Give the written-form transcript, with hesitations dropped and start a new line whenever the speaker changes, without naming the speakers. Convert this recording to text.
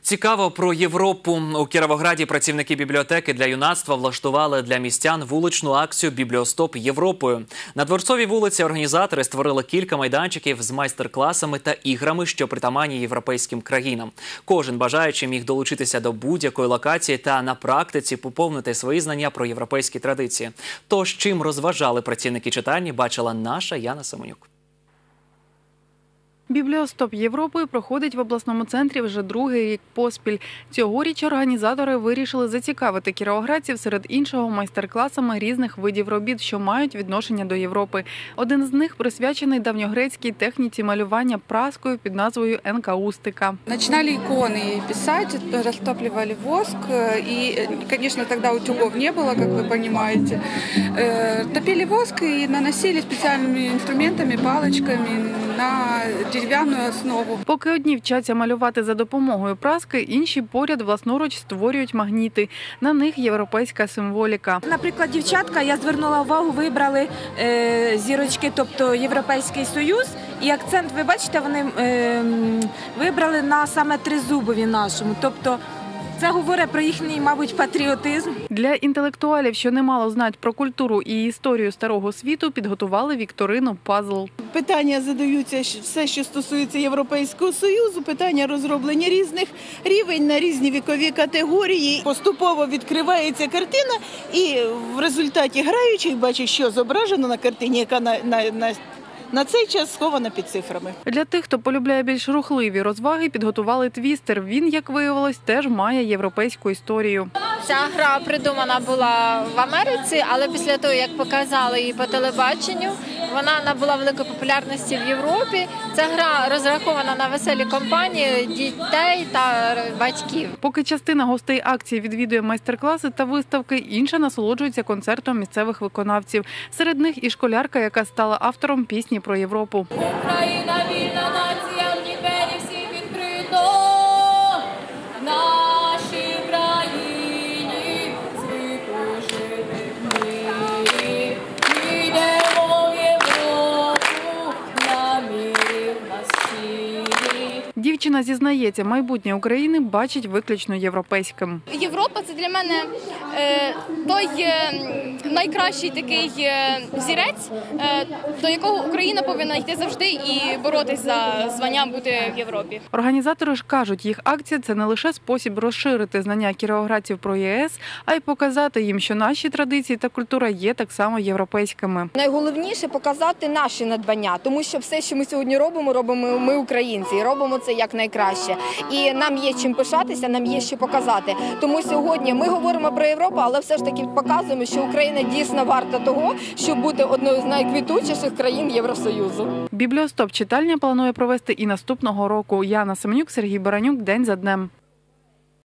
Цікаво про Європу. У Кіровограді працівники бібліотеки для юнацтва влаштували для містян вуличну акцію «Бібліостоп Європою». На Дворцовій вулиці організатори створили кілька майданчиків з майстер-класами та іграми, що притаманні європейським країнам. Кожен бажаючий міг долучитися до будь-якої локації та на практиці поповнити свої знання про європейські традиції. Тож, чим розважали працівники читальні, бачила наша Яна Семенюк.
Бібліостоп Європи проходить в обласному центрі вже другий рік поспіль. Цьогоріч організатори вирішили зацікавити кіровоградців серед іншого майстер-класами різних видів робіт, що мають відношення до Європи. Один з них присвячений давньогрецькій техніці малювання праскою під назвою енкаустика.
Починали иконы писать, растапливали воск, и, конечно, тогда утюгов не было, как вы понимаете. Топили воск и наносили специальными инструментами, палочками на дерев'яну основу.
Поки одні вчаться малювати за допомогою праски, інші поряд власноруч створюють магніти. На них європейська символіка.
Наприклад, дівчатка, я звернула увагу, вибрали зірочки, тобто Європейський Союз. І акцент, ви бачите, вони вибрали на саме тризубові нашому. Тобто це говорить про їхній, мабуть, патріотизм.
Для інтелектуалів, що немало знають про культуру і історію старого світу, підготували вікторину «Пазл».
Питання задаються все, що стосується Європейського Союзу, питання розроблені різних рівень на різні вікові категорії. Поступово відкривається картина і в результаті граючий бачить, що зображено на картині, яка на цей час схована під цифрами.
Для тих, хто полюбляє більш рухливі розваги, підготували твістер. Він, як виявилось, теж має європейську історію.
Ця гра придумана була в Америці, але після того, як показали її по телебаченню, вона набула великої популярності в Європі. Ця гра розрахована на веселі компанії дітей та батьків.
Поки частина гостей акції відвідує майстер-класи та виставки, інша насолоджується концертом місцевих виконавців. Серед них і школярка, яка стала автором пісні про Європу.
Україна вільна нація, в ній двері всі відкрито. Нашій країні звику жити в мирі. Йдемо в Європу, на мирі в нас щирі.
Дівчина зізнається, майбутнє України бачить виключно європейським.
Європа – це для мене той найкращий такий взірець, до якого Україна повинна йти завжди і боротись за звання бути в Європі.
Організатори ж кажуть, їх акція – це не лише спосіб розширити знання кіровоградців про ЄС, а й показати їм, що наші традиції та культура є так само європейськими.
Найголовніше – показати наші надбання, тому що все, що ми сьогодні робимо, робимо ми українці, і робимо це як найкраще. І нам є чим пишатися, нам є що показати. Тому сьогодні ми говоримо про Європу, але все ж таки показуємо, що Україна дійсно варта того, щоб бути одною з найквітучіших країн Євросоюзу.
Бібліостоп читальня планує провести і наступного року. Яна Семенюк, Сергій Баранюк. День за днем.